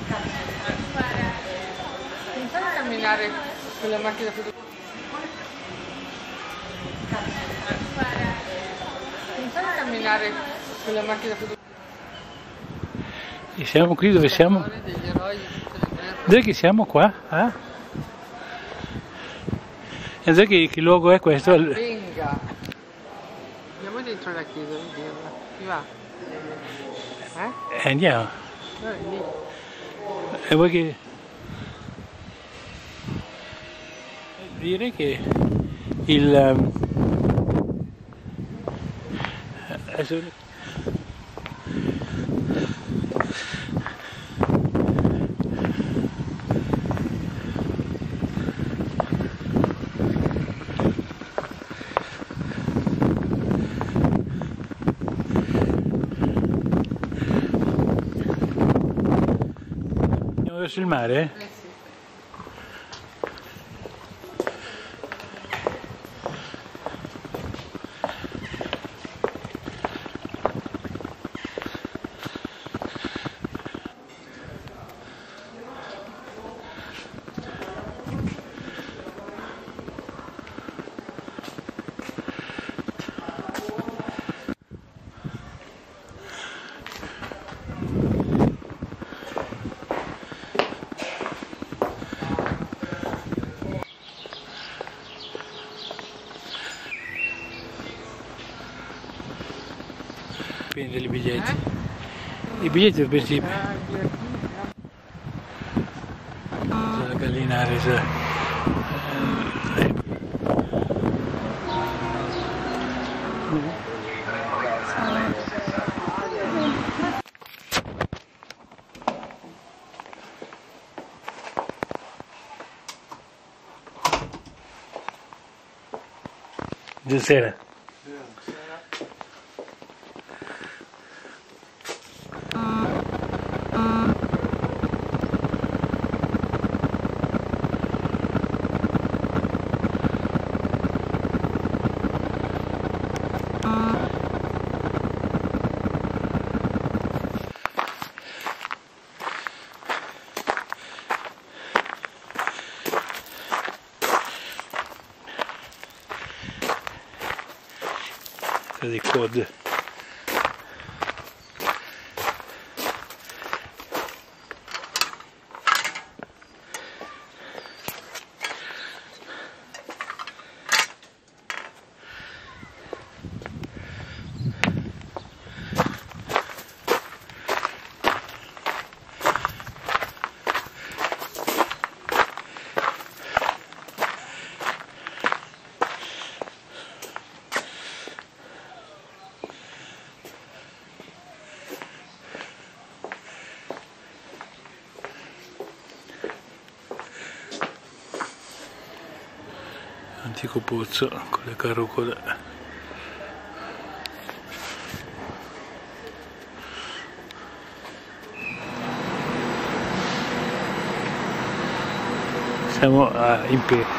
Non fai camminare con la macchina fotografica. Non fai camminare con la macchina fotografica. E siamo qui dove siamo? Dove che siamo qua? Ah? E dove che luogo è questo? Albenga. Andiamo dentro la chiesa a vederla. Ti va? Andiamo. Lì. E vuoi che... dire che il... adesso... andiamo verso il mare? Sì. Prendere i biglietti. I biglietti per esempio. La gallinare, Buonasera. Di code. Antico pozzo con le carrucole. Siamo a Imperio.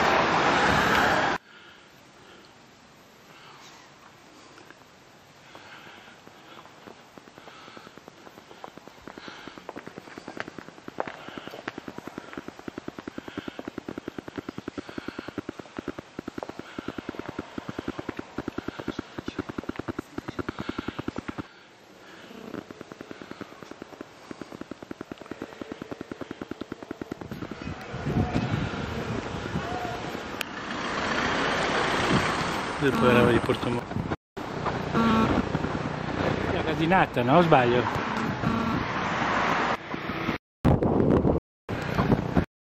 E poi era di Portomone. La casinata, no? O sbaglio?